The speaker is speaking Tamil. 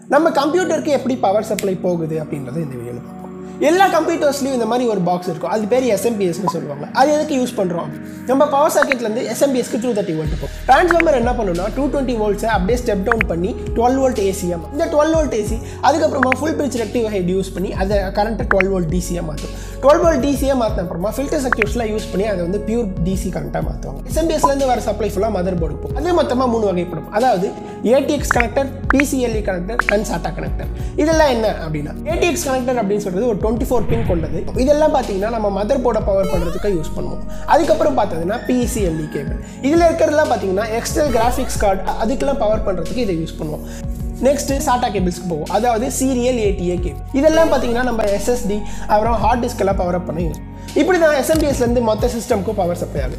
நம்ம கம்ப்யூட்டருக்கு எப்படி பவர் சப்ளை போகுது அப்படின்றத இந்த வீடியோவில் பார்ப்போம். எல்லா கம்ப்யூட்டர்ஸ்லையும் இந்த மாதிரி ஒரு பாக்ஸ் இருக்கும். அது பேர் SMPSன்னு சொல்லுவாங்க. அது எதுக்கு யூஸ் பண்ணுறோம்? நம்ம பவர் சாக்கெட்லேருந்து SMPSக்கு 230 வோல்ட் இருக்கும். ட்ரான்ஸ்ஃபார்மர் என்ன பண்ணுன்னா 220 வோல்ட்ஸை அப்படியே ஸ்டெப் டவுன் பண்ணி 12 வோல்ட் ஏசியாக இந்த 12 வோல்ட் ஏசி அதுக்கப்புறமா full bridge rectified use பண்ணி அதை கரண்ட்டை 12 வோல்ட் டிசியாக மாற்றும். 12 வோல்ட் டிசியாக மாற்றின அப்புறமா ஃபில்டர் சர்க்யூட்ஸ்லாம் யூஸ் பண்ணி அதை வந்து பியூர் டிசி கரண்ட்டாக மாற்றுவாங்க. SMPSலேருந்து வர சப்ளை ஃபுல்லாக மதர் போர்டு இருக்கும். அது மொத்தமாக 3 வகைப்படும். அதாவது ATX connector, PCIe connector and SATA connector. இதெல்லாம் என்ன அப்படின்னா ATX கனெக்டர் அப்படின்னு சொல்கிறது ஒரு 24 பின் கொண்டது. இதெல்லாம் பார்த்தீங்கன்னா நம்ம மதர் போர்டை பவர் பண்ணுறதுக்கு யூஸ் பண்ணுவோம். அதுக்கப்புறம் பார்த்ததுன்னா PCIe கேபிள். இதில் இருக்கிறதெல்லாம் பார்த்தீங்கன்னா எக்ஸ்டர்னல் கிராஃபிக்ஸ் கார்டு அதுக்கெல்லாம் பவர் பண்ணுறதுக்கு இதை யூஸ் பண்ணுவோம். நெக்ஸ்ட் SATA கேபிள்ஸ்க்கு போவோம். அதாவது சீரியல் ATA கேபிள். இதெல்லாம் பார்த்தீங்கன்னா நம்ம SSD அப்புறம் ஹார்ட் டிஸ்க் எல்லாம் பவர் அப் பண்ண யூஸ். இப்படி தான் SMPSலேருந்து மொத்த சிஸ்டம்க்கு பவர் சப்ளை ஆகுது.